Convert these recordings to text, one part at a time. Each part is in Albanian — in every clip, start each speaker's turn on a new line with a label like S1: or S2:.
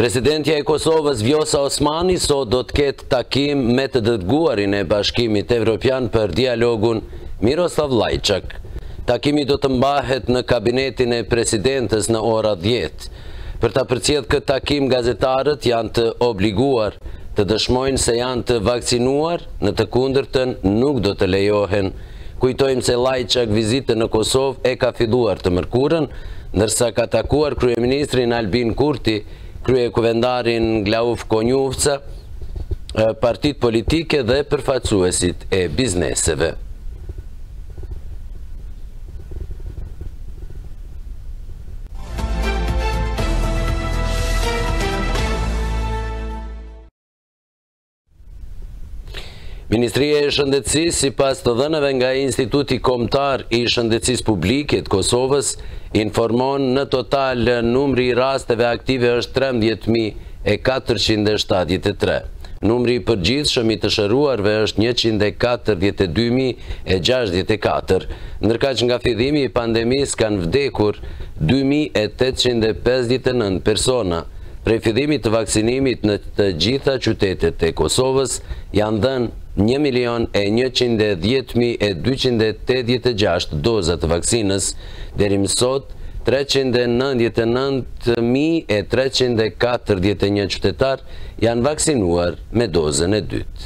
S1: Presidentja e Kosovës Vjosa Osmani sot do të ketë takim me të dërguarin e Bashkimit Evropian për dialogun Miroslav Lajčak. Takimi do të mbahet në kabinetin e presidentës në ora 10. Për ta përcjellë këtë takim, gazetarët janë të obliguar të dëshmojnë se janë të vaksinuar, në të kundërtën nuk do të lejohen. Kujtojmë se Lajčak vizitën në Kosovë e ka filluar të mërkurën, ndërsa ka takuar kryeministrin Albin Kurti, kryekuvendarin Glauf Konjuvca, partit politike dhe përfaqësuesit e bizneseve. Ministria e Shëndetësisë, sipas të dhënave nga Instituti Kombëtar i Shëndetësisë Publike të Kosovës, informon në total numri i rasteve aktive është 13.473. Numri i përgjithshëm i të shëruarve është 142.064, ndërkaq nga fillimi i pandemisë kanë vdekur 2.859 persona. Prej fillimit të vaksinimit në të gjitha qytetet e Kosovës janë dhënë 1.110.286 doza të vaksinës, deri më sot 399.341 qytetar janë vaksinuar me dozën e dytë.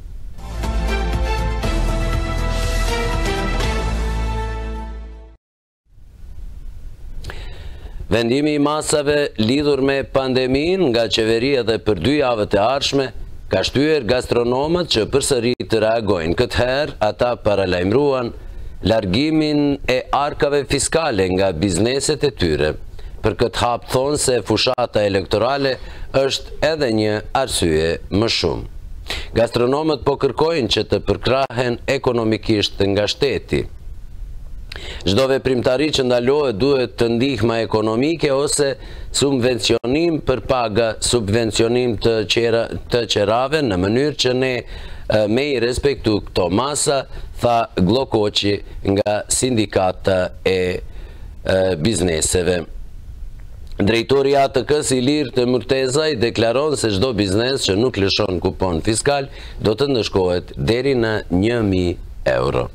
S1: Vendimi i masave lidhur me pandemin nga qeveria dhe për 2 javët e ardhshme ka shtyer gastronomët që përsëri të reagojnë. Këtë herë ata paralajmëruan largimin e arkave fiskale nga bizneset e tyre. Për këtë hap thonë se fushata elektorale është edhe një arsye më shumë. Gastronomët po kërkojnë që të përkrahen ekonomikisht nga shteti. Çdo veprimtari që ndalohet duhet të ndihma ekonomike ose subvencionim për paga, subvencionim të qerave në mënyrë që ne me i respektu këto masa, tha Glokoqi nga sindikata e bizneseve. Drejtori ATK-s Ilir të Murtezaj deklaron se çdo biznes që nuk lëshon kupon fiskal do të ndëshkohet deri në 1.000 euro.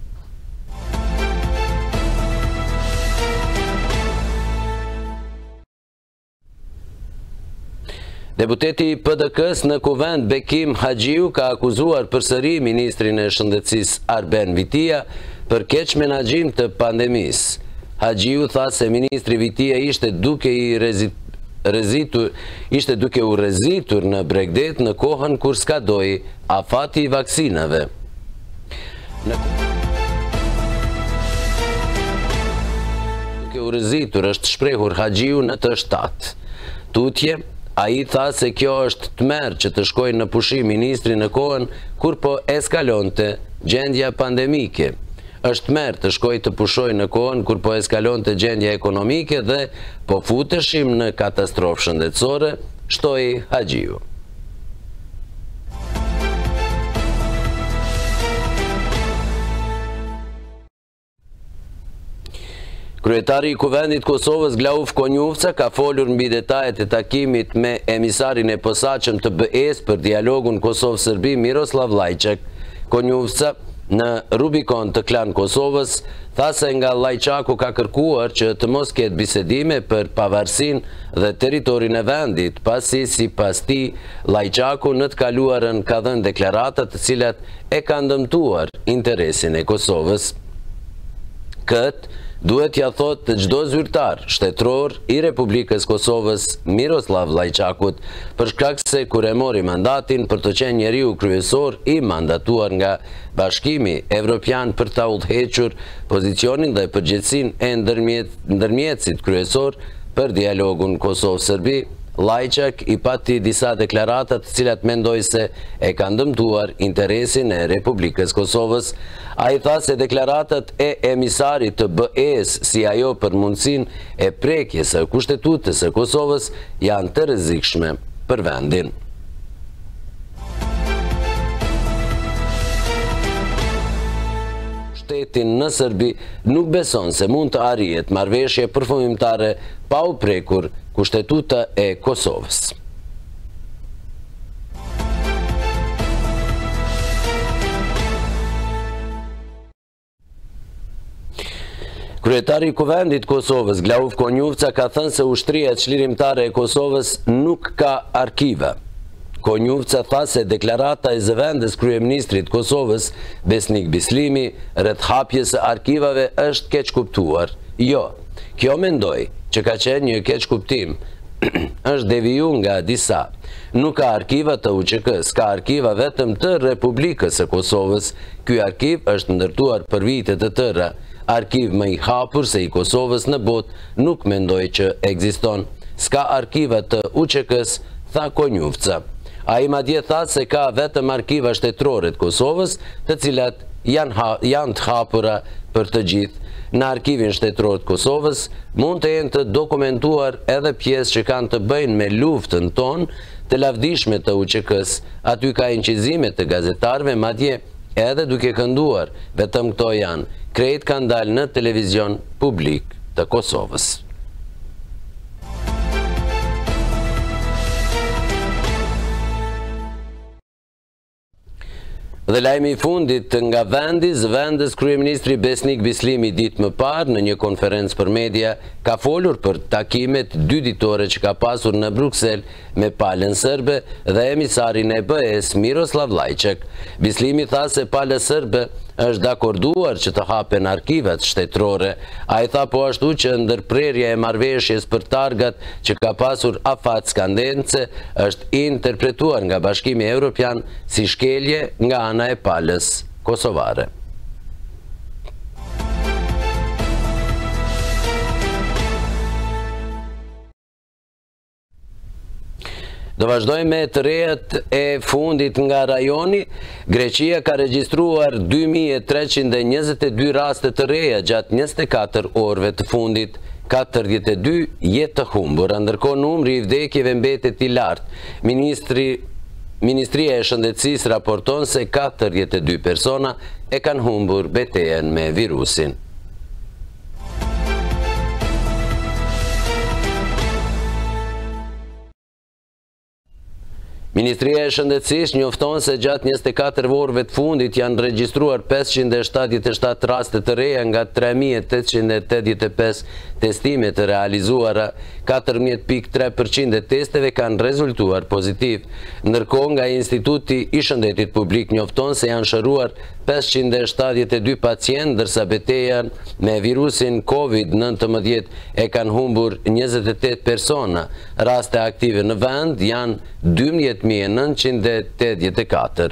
S1: Deputeti i PDK-s në Kuvend Bekim Haxhiu ka akuzuar përsëri ministrin e Shëndetësisë Arben Vitia për keq menaxhim të pandemisë. Haxhiu tha se ministri Vitia ishte duke u rrezitur në Bregdet në kohën kur skadoi afati i vaksinave. Duke u rrezitur është shprehur Haxhiu në të 7. Tutje, ai tha se kjo është tmerr që të shkojnë në pushim ministri në kohën kur po eskalonte gjendja pandemike. Është tmerr të shkojë të pushojë në kohën kur po eskalonte gjendja ekonomike dhe po futeshim në katastrofë shëndetësore, shtoi Haxhiu. Kryetari i Kuvendit Kosovës Glauf Konjuvca ka folur mbi detajet e takimit me emisarin e posaçëm të BE-s për dialogun Kosovë-Serbi Miroslav Lajčak. Konjuvca në Rubikon të Klan Kosovës tha se nga Lajčaku ka kërkuar që të mos ketë bisedime për pavarësinë dhe territorin e vendit, pasi sipas tij Lajčaku në të kaluarën ka dhënë deklarata të cilat e kanë dëmtuar interesin e Kosovës. Këtë duhet ja thot të çdo zyrtar shtetror i Republikës Kosovës Miroslav Lajčakut, për shkak se kur e mori mandatin për të qenë njeriu kryesor i mandatuar nga Bashkimi Evropian për ta udhëhequr pozicionin dhe përgjegjësinë e ndërmjetësit kryesor për dialogun Kosovë-Serbi, Lajčak i pati disa deklarata të cilat mendoi se e kanë dëmtuar interesin e Republikës Kosovës. Ai tha se deklaratat e emisarit të BE-s si ajo për mundësinë e prekjes së kushtetutës së Kosovës janë të rrezikshme për vendin. shtetin në Serbi nuk beson se mund të arrihet marrëveshje përfundimtare pa u prekur kushtetuta e Kosovës. Kryetari i Kuvendit Kosovës, Glauf Konjufca, ka thënë se ushtria çlirimtare e Kosovës nuk ka arkive. Konjufca tha se deklarata e zëvendës kryeministrit Kosovës, Besnik Bislimi, rreth hapjes së arkivave është keq kuptuar. Jo, kjo mendoj që ka qenë një keq kuptim. Është deviju nga disa. Nuk ka arkiva të UÇK-s, ka arkiva vetëm të Republikës së Kosovës. Ky arkiv është ndërtuar për vite të tëra. Arkiv më i hapur se i Kosovës në botë nuk mendoj që ekziston. S'ka arkiva të UÇK-s, tha Konjufca. Ai madje tha se ka vetëm arkiva shtetërore të Kosovës, të cilat janë të hapura për të gjithë. Në arkivin shtetëror të Kosovës mund të jenë të dokumentuar edhe pjesë që kanë të bëjnë me luftën tonë të lavdishme të UÇK-s. Aty ka incizime të gazetarëve, madje edhe duke kënduar. Vetëm këto janë. Krejt kanë dalë në televizion publik të Kosovës. Dhe lajmi i fundit nga vendi, zëvendës kryeministri Besnik Bislimi ditë më parë në një konferencë për media ka folur për takimet 2 ditore që ka pasur në Bruksel me palën serbe dhe emisarin e BE-s Miroslav Lajček. Bislimi tha se pala serbe është dakorduar që të hapen arkivat shtetërore. Ai tha po ashtu që ndërprerja e marrëveshjes për targat që ka pasur afat skandence është interpretuar nga Bashkimi Evropian si shkelje nga ana e palës kosovare. Do vazhdojmë me të rejat e fundit nga rajoni. Greqia ka regjistruar 2322 raste të reja gjatë 24 orëve të fundit. 42 jetë të humbur, ndërkohë numri i vdekjeve mbetet i lartë. Ministria e Shëndetësisë raporton se 42 persona e kanë humbur betejën me virusin. Ministria e Shëndetësisë njofton se gjatë 24 orëve të fundit janë regjistruar 577 raste të reja nga 3885 testime të realizuara. 14.3% e testeve kanë rezultuar pozitiv. Ndërkohë nga Instituti i Shëndetit Publik njofton se janë shëruar 572 pacient, ndërsa beteja me virusin COVID-19 e kanë humbur 28 persona. Raste aktive në vend janë 12.984.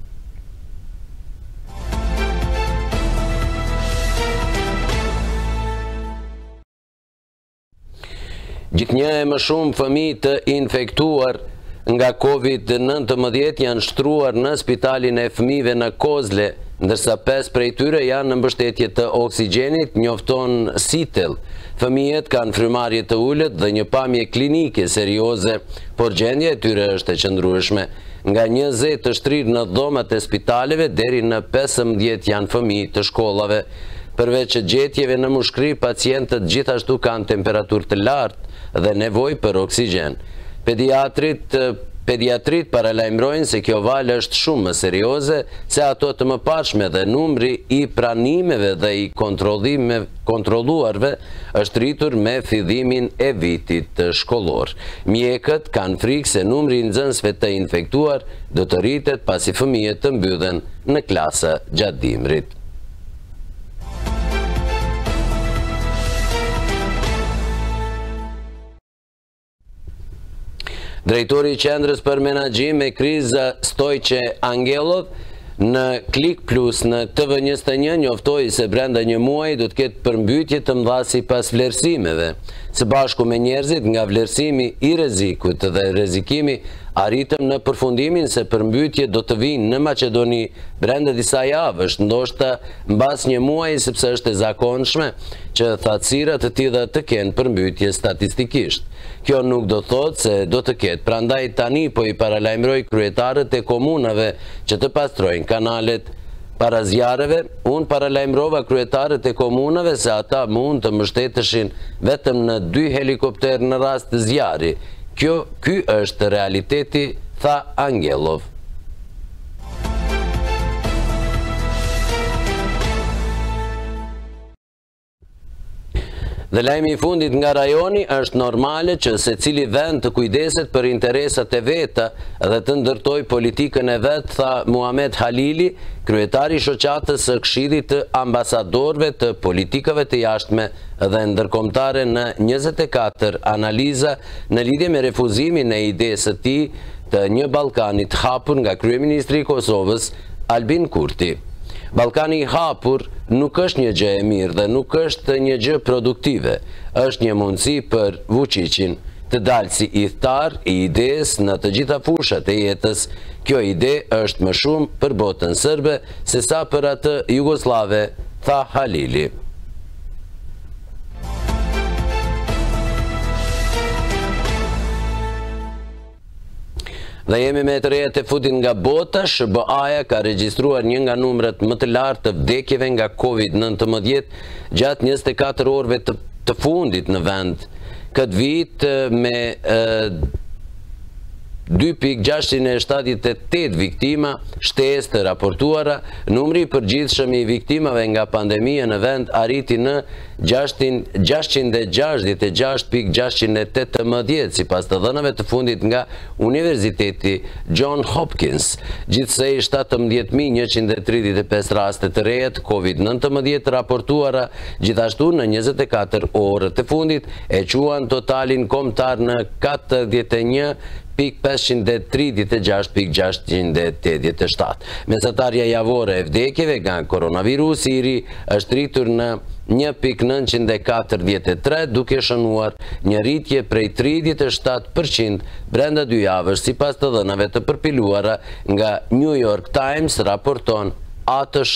S1: Gjithnjë e më shumë fëmijë të infektuar nga COVID-19 janë shtruar në spitalin e fëmijëve në Kozle, ndërsa 5 prej tyre janë në mbështetje të oksigjenit, njofton Sitel. Fëmijët kanë frymarrje të ulët dhe një pamje klinike serioze, por gjendja e tyre është e qëndrueshme. Nga 20 të shtrirë në dhomat e spitaleve, deri në 15 janë fëmijë të shkollave. Përveç gjetjeve në mushkri, pacientët gjithashtu kanë temperaturë të lartë dhe nevojë për oksigjen. Pediatrit paralajmërojnë se kjo valë është shumë më serioze se ato të mëparshme dhe numri i pranimeve dhe i kontrolluarve është rritur me fillimin e vitit shkollor. Mjekët kanë frikë se numri i nxënësve të infektuar do të rritet pasi fëmijët të mbyllen në klasa gjatë dimrit. Drejtori i Qendrës për Menaxhim me Kriza Stojqe Angelov në Klik Plus në TV21 njoftoi se brenda një muaji do të ketë përmbytje të mëdha sipas vlerësimeve. Së bashku me njerëzit nga vlerësimi i rrezikut dhe rrezikimi, arritëm në përfundimin se përmbytje do të vinë në Maqedoni brenda disa javësh, ndoshta mbas një muaji, sepse është e zakonshme që thatësira të tilla të kenë përmbytje statistikisht. Kjo nuk do thotë se do të ketë, prandaj tani po i paralajmëroj kryetarët e komunave që të pastrojnë kanalet Para zjarreve, unë paralajmërova kryetarët e komunave se ata mund të mbështeteshin vetëm në 2 helikopter në rast të zjarri. Ky është realiteti, tha Angelov. Dhe lajmi i fundit nga rajoni është normale që se cili vend të kujdeset për interesat e veta dhe të ndërtoj politikën e vetë, tha Muhamet Halili, kryetari shoqatës së Këshillit të ambasadorëve të politikave të jashtme dhe ndërkombëtare në 24 analiza në lidhje me refuzimin e idesë së tij të një Ballkani të hapur nga kryeministri i Kosovës Albin Kurti. Ballkani i hapur nuk është një gjë e mirë dhe nuk është një gjë produktive, është një mundësi për Vučićin të dalë si idhtar i idesë në të gjitha fushat e jetës. Kjo ide është më shumë për botën sërbe se sa për atë jugoslave, tha Halili. Dhe jemi me të rejet e fundit nga bota. SBA-ja ka regjistruar një nga numrat më të lartë të vdekjeve nga COVID-19 gjatë 24 orëve të fundit në vend. Këtë vit me 2.678 viktima shtesë të raportuara, numri i përgjithshëm i viktimave nga pandemia në vend arriti në 666.618 sipas të dhënave të fundit nga Universiteti John Hopkins. Gjithsej 17.135 raste të reja të COVID-19 raportuara gjithashtu në 24 orët të fundit e quan totalin kombëtar në 41.536.687. Mesatarja javore e vdekjeve nga koronavirus i ri është rritur në 1.943 duke shënuar një rritje prej 37% brenda 2 javësh sipas të dhënave të përpiluara nga New York Times, raporton ATSH.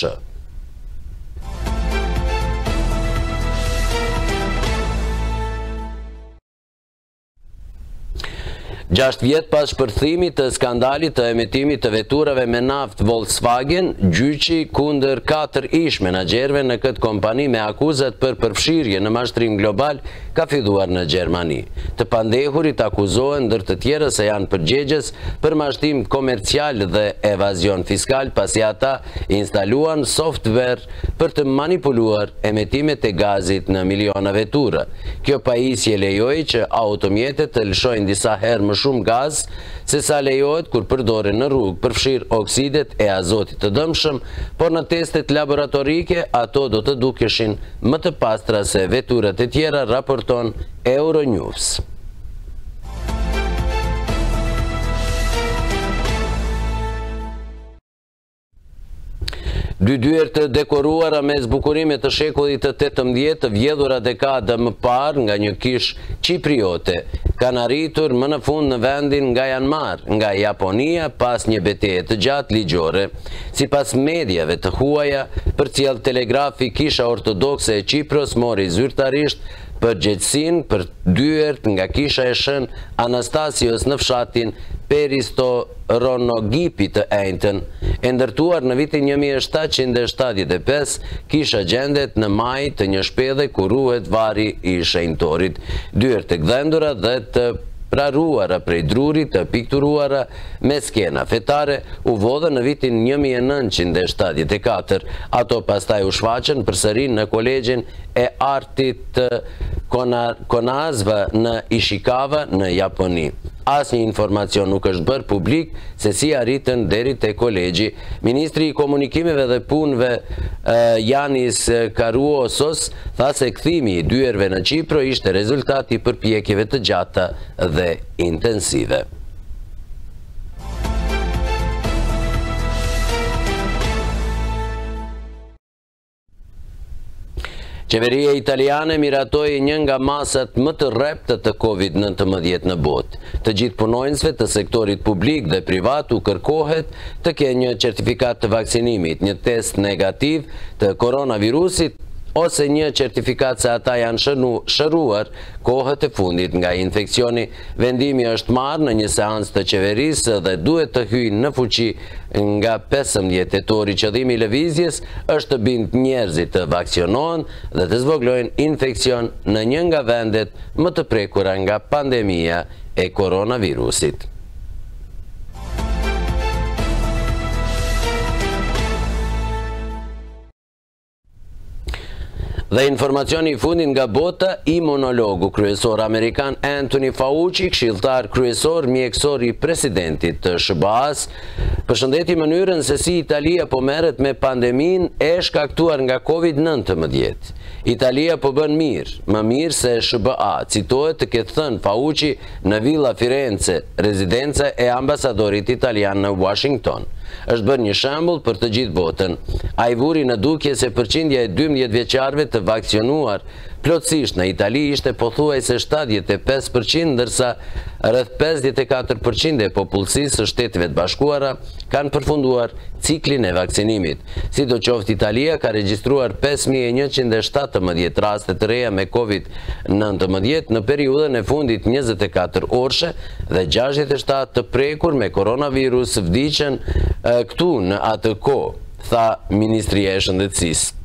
S1: 6 vjet pas shpërthimit të skandalit të emetimit të veturave me naftë Volkswagen, gjyqi kundër 4 ish menaxherëve në këtë kompani me akuzat për përfshirje në mashtrim global ka filluar në Gjermani. Të pandehurit akuzohen ndër të tjerë se janë përgjegjës për mashtim komercial dhe evazion fiskal pasi ata instaluan software për të manipuluar emetimet e gazit në miliona vetura. Kjo pajisje lejoi që automjetet të lëshojnë disa herë më shumë gaz se sa lejohet kur përdoren në rrugë, përfshir oksidet e azotit të dëmshëm, por në testet laboratorike ato do të dukeshin më të pastra se veturat e tjera, raporton Euronews. Dy dyert të dekoruara me zbukurime të shekullit të 18 të vjedhura dekada më parë nga një kish qipriote kanë arritur më në fund në vendin nga janë marrë nga Japonia pas një betejë të gjatë ligjore. Sipas mediave të huaja, përcjell telegrafi, kisha ortodokse e Qipros mori zyrtarisht përgjegjësinë për dyert nga kisha e shën Anastasios në fshatin Peristoronogipit të Ejntën. E ndërtuar në vitin 1775, kisha gjendet në maj të një shpedhe ku ruhet vari i shenjtorit. Dyert të gdhendura dhe të praruara prej drurit të pikturuara me skena fetare u vodhën në vitin 1974. Ato pastaj u shfaqën përsëri në Kolegjin e Artit të Konazva në Ishikawa në Japoni. Asnjë informacion nuk është bërë publik se si arritën deri te kolegji. Ministri i komunikimeve dhe punëve Yanis Karuosos tha se kthimi i dyerve në Qipro ishte rezultati i përpjekjeve të gjata dhe intensive. Qeveria italiane miratoi një nga masat më të rrepta të COVID-19 në botë. Të gjithë punonjësve të sektorit publik dhe privat u kërkohet të kenë një certifikat të vaksinimit, një test negativ të koronavirusit ose një certifikat se ata janë shëruar kohët e fundit nga infekcioni. Vendimi është marrë në një seancë të qeverisë dhe duhet të hyjë në fuqi nga 15 tetori. Qëllimi i lëvizjes është të bindë njerëzit të vaksionohen dhe të zvoglojnë infekcion në një nga vendet më të prekura nga pandemia e koronavirusit. Dhe informacioni i fundit nga bota, imunologu kryesor Amerikan Anthony Fauci, këshilltar kryesor mjekësor i presidentit të SBA-s, përshëndeti mënyrën se si Italia po merret me pandemin e shkaktuar nga COVID-19. Italia po bën mirë, më mirë se SBA, citohet të ketë thënë Fauci në Villa Firenze, rezidenca e ambasadorit italian në Washington. Është bërë një shembull për të gjithë botën. Ai vuri në dukje se përqindja e 12 vjeçarëve të vaksionuar plotësisht në Itali ishte pothuajse 75%, ndërsa rreth 54% e popullsisë së Shteteve të Bashkuara kanë përfunduar ciklin e vaksinimit. Sidoqoftë, Italia ka regjistruar 5117 raste të reja me COVID-19 në periudhën e fundit 24 orëshe dhe 67 të prekur me koronavirus vdiqën këtu në atë kohë, tha Ministria e Shëndetësisë.